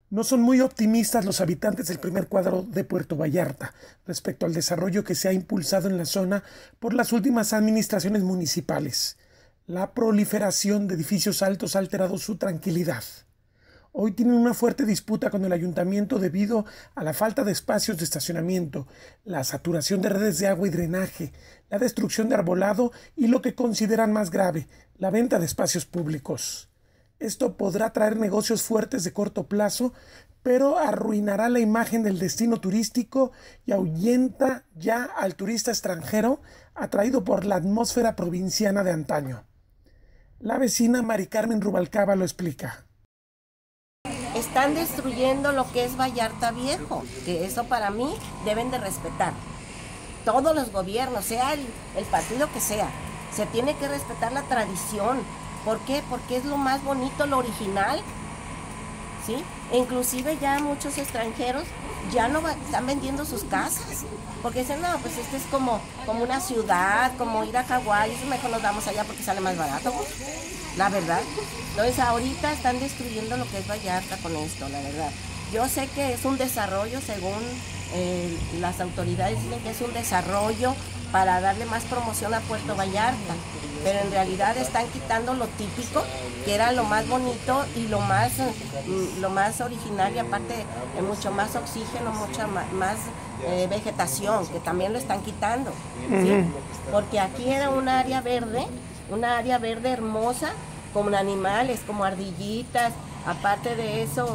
No son muy optimistas los habitantes del primer cuadro de Puerto Vallarta respecto al desarrollo que se ha impulsado en la zona por las últimas administraciones municipales. La proliferación de edificios altos ha alterado su tranquilidad. Hoy tienen una fuerte disputa con el ayuntamiento debido a la falta de espacios de estacionamiento, la saturación de redes de agua y drenaje, la destrucción de arbolado y lo que consideran más grave, la venta de espacios públicos. Esto podrá traer negocios fuertes de corto plazo, pero arruinará la imagen del destino turístico y ahuyenta ya al turista extranjero atraído por la atmósfera provinciana de antaño. La vecina Mari Carmen Rubalcaba lo explica. Están destruyendo lo que es Vallarta Viejo, que eso para mí deben de respetar. Todos los gobiernos, sea el partido que sea, se tiene que respetar la tradición. ¿Por qué? Porque es lo más bonito, lo original, ¿sí? E inclusive ya muchos extranjeros ya no están vendiendo sus casas, porque dicen, no, pues este es como una ciudad, como ir a Hawái, eso mejor nos vamos allá porque sale más barato, pues, la verdad. Entonces ahorita están destruyendo lo que es Vallarta con esto, la verdad. Yo sé que es un desarrollo, según las autoridades dicen que es un desarrollo para darle más promoción a Puerto Vallarta, pero en realidad están quitando lo típico, que era lo más bonito y lo más original, y aparte mucho más oxígeno, mucha más vegetación, que también lo están quitando, ¿sí? Porque aquí era un área verde hermosa, con animales, como ardillitas, aparte de eso,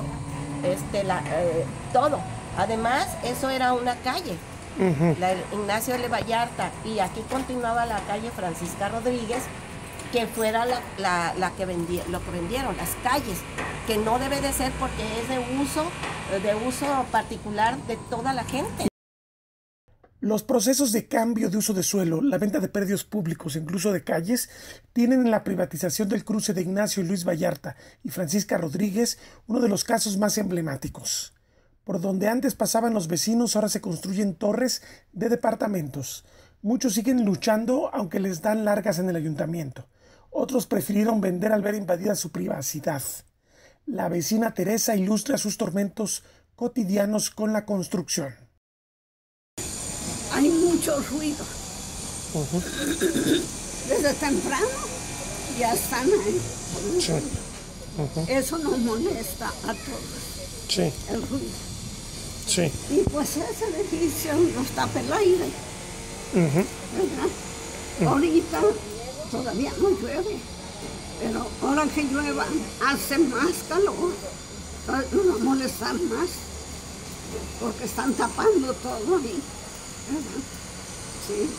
todo. Además, eso era una calle, la Ignacio L. Vallarta, y aquí continuaba la calle Francisca Rodríguez, que fuera la que lo que vendieron, las calles, que no debe de ser porque es de uso particular de toda la gente. Los procesos de cambio de uso de suelo, la venta de predios públicos, incluso de calles, tienen en la privatización del cruce de Ignacio y Luis Vallarta y Francisca Rodríguez uno de los casos más emblemáticos. Por donde antes pasaban los vecinos, ahora se construyen torres de departamentos. Muchos siguen luchando, aunque les dan largas en el ayuntamiento. Otros prefirieron vender al ver invadida su privacidad. La vecina Teresa ilustra sus tormentos cotidianos con la construcción. Hay mucho ruido. Desde temprano ya están ahí. Sí. Eso nos molesta a todos. Sí. El ruido. Sí. Y pues ese edificio nos tapa el aire. ¿Verdad? Ahorita todavía no llueve, pero ahora que llueva hace más calor. Entonces nos va a molestar más, porque están tapando todo ahí. Sí,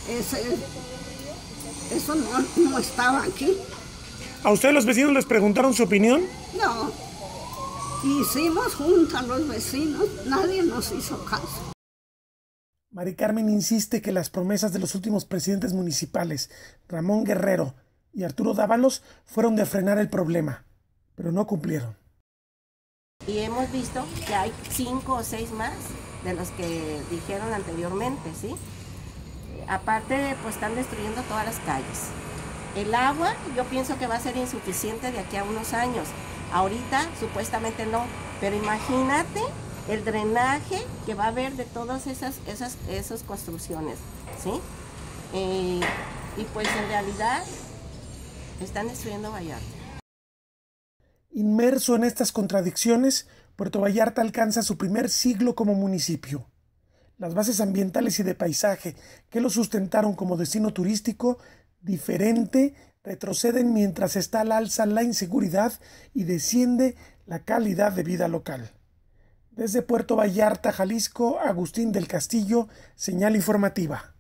eso no estaba aquí. ¿A ustedes los vecinos les preguntaron su opinión? No, hicimos juntas los vecinos, nadie nos hizo caso. Mari Carmen insiste que las promesas de los últimos presidentes municipales, Ramón Guerrero y Arturo Dávalos, fueron de frenar el problema, pero no cumplieron. Y hemos visto que hay 5 o 6 más de los que dijeron anteriormente, ¿sí? Aparte, pues están destruyendo todas las calles. El agua, yo pienso que va a ser insuficiente de aquí a unos años. Ahorita, supuestamente no, pero imagínate el drenaje que va a haber de todas esas construcciones, ¿sí? Y pues en realidad están destruyendo Vallarta. Inmerso en estas contradicciones, Puerto Vallarta alcanza su primer siglo como municipio. Las bases ambientales y de paisaje que lo sustentaron como destino turístico diferente retroceden mientras está al alza la inseguridad y desciende la calidad de vida local. Desde Puerto Vallarta, Jalisco, Agustín del Castillo, Señal Informativa.